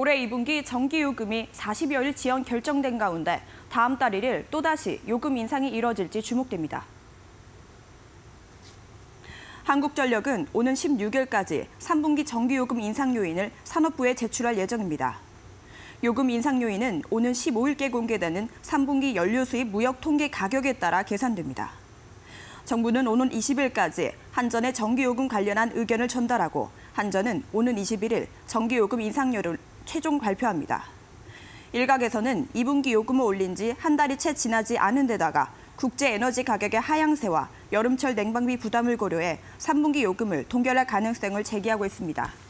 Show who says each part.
Speaker 1: 올해 2분기 전기요금이 40여일 지연 결정된 가운데 다음 달 1일 또다시 요금 인상이 이뤄질지 주목됩니다. 한국전력은 오는 16일까지 3분기 전기요금 인상 요인을 산업부에 제출할 예정입니다. 요금 인상 요인은 오는 15일께 공개되는 3분기 연료 수입 무역 통계 가격에 따라 계산됩니다. 정부는 오는 20일까지 한전의 전기요금 관련한 의견을 전달하고 한전은 오는 21일 전기요금 인상률을 최종 발표합니다. 일각에서는 2분기 요금을 올린 지 한 달이 채 지나지 않은 데다가 국제에너지 가격의 하향세와 여름철 냉방비 부담을 고려해 3분기 요금을 동결할 가능성을 제기하고 있습니다.